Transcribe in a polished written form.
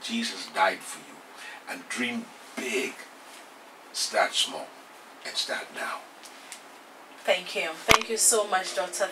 Jesus died for you. And dream big. Start small and start now. Thank you. Thank you so much, Dr.